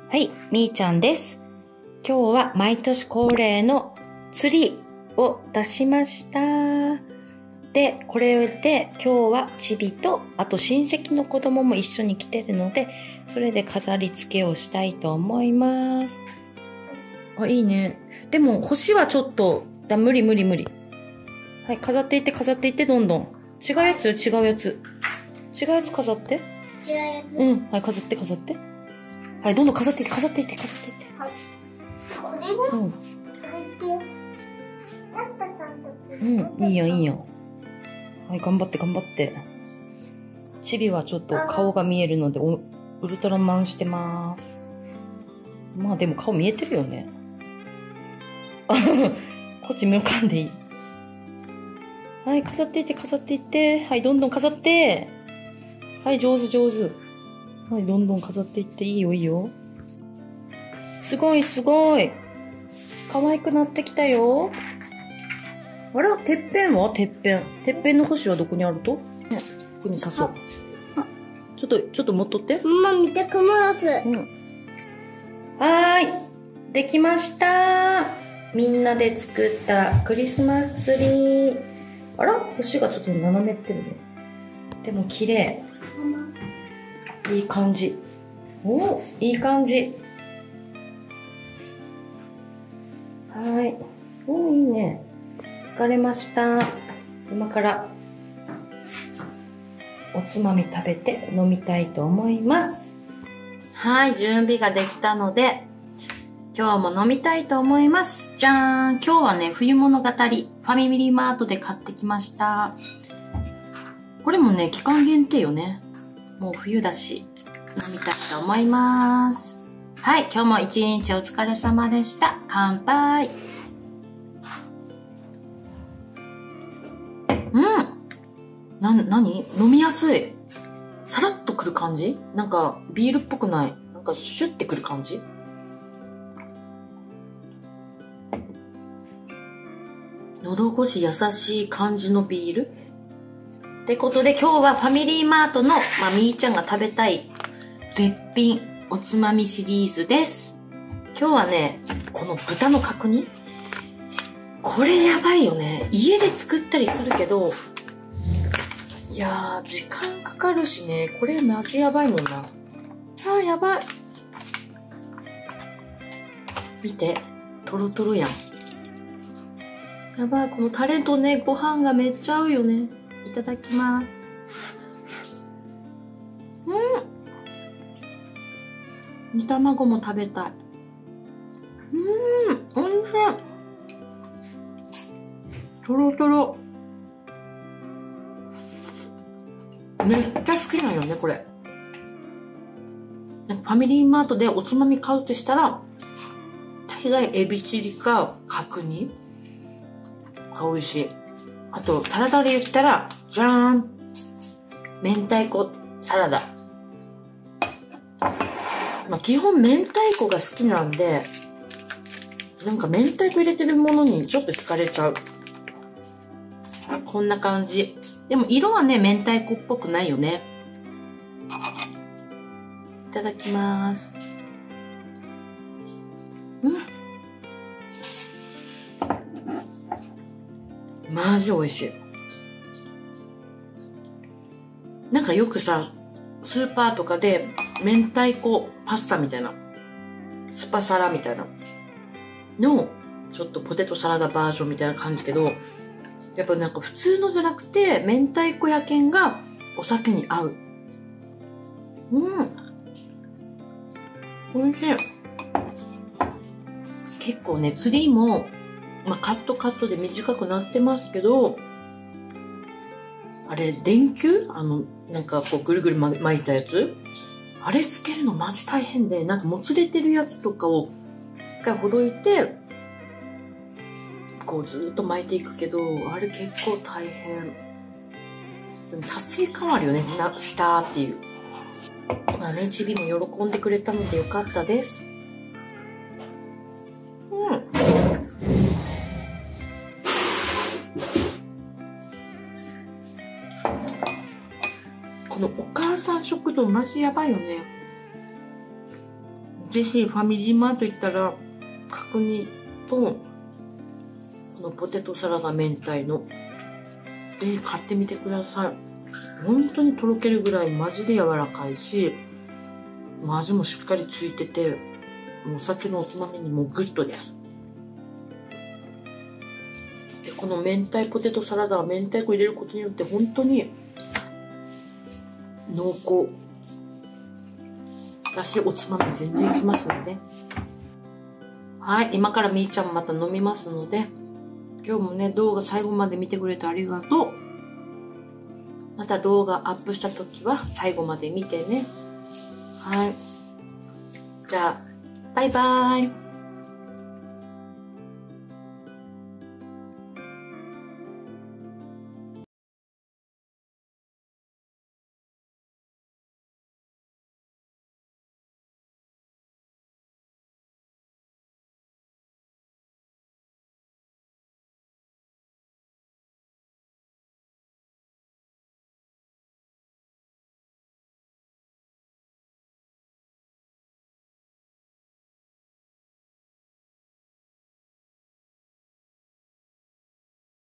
はい、みーちゃんです。今日は毎年恒例のツリーを出しました。で、これで今日はチビと、あと親戚の子供も一緒に来てるので、それで飾り付けをしたいと思います。あ、いいね。でも星はちょっと、無理。はい、飾っていってどんどん。違うやつ飾って。 違うやつ。 うん、はい、飾って。はい、どんどん飾っていって。 はい。これも、 うん。 これって、ラッパさんとうん、いいよ。はい、頑張って。チビはちょっと顔が見えるので、ウルトラマンしてます。まあでも顔見えてるよね。こっち向かんでいい。はい、飾っていって。はい、どんどん飾って。はい、上手。はい、どんどん飾っていっていいよ。すごい。可愛くなってきたよ。あら、てっぺんの星はどこにあると？ね、ここに刺そう。ちょっと持っとって。 ママ見て、クモの巣。 うん。はーい。できました。みんなで作ったクリスマスツリー。あら、星がちょっと斜めってるね。でも綺麗。いい感じ。お、いい感じ。はい。お、いいね。疲れました。今からおつまみ食べて飲みたいと思います。はい、準備ができたので、今日も飲みたいと思います。じゃーん。今日はね、冬物語、ファミリーマートで買ってきました。これもね、期間限定よね。もう冬だし、飲みたいと思います。はい、今日も一日お疲れ様でした。乾杯。何飲みやすい。さらっとくる感じ？なんかビールっぽくない。なんかシュッてくる感じ？喉越し優しい感じのビール？ってことで今日はファミリーマートの、みーちゃんが食べたい絶品おつまみシリーズです。今日はね、この豚の角煮。これやばいよね。家で作ったりするけど、いやー、時間かかるしね。これマジやばいもんな。やばい。見て。トロトロやん。やばい。このタレとね、ご飯がめっちゃ合うよね。いただきます。煮卵も食べたい。おいしい。トロトロ。めっちゃ好きなんよね、これ。ファミリーマートでおつまみ買うってしたら、大概エビチリか角煮が美味しい。あと、サラダで言ったら、じゃーん。明太子サラダ。基本明太子が好きなんで、なんか明太子入れてるものにちょっと惹かれちゃう。こんな感じ。でも色はね、明太子っぽくないよね。いただきます。マジ美味しい。なんかよくさ、スーパーとかで明太子パスタみたいな、スパサラみたいなの、ちょっとポテトサラダバージョンみたいな感じけど、やっぱなんか普通のじゃなくて、明太子やけんがお酒に合う。おいしい。結構ね、ツリーも、カットで短くなってますけど、あれ、電球？なんかこうぐるぐる巻いたやつ？あれつけるのマジ大変で、なんかもつれてるやつとかを一回ほどいて、こうずっと巻いていくけど、あれ結構大変。でも達成感あるよね、したっていう。チビも喜んでくれたのでよかったです。このお母さん食堂マジやばいよね。 ぜひファミリーマート行ったら角煮とこのポテトサラダ明太のぜひ買ってみてください。本当にとろけるぐらいマジで柔らかいし、味もしっかりついてて、もうお酒のおつまみにもグッドです。でこの明太ポテトサラダは明太子入れることによって本当に濃厚だし、おつまみ全然いきますので、はい、今からみーちゃんもまた飲みますので、今日もね動画最後まで見てくれてありがとう。また動画アップした時は最後まで見てね。はい、じゃあバイバーイ。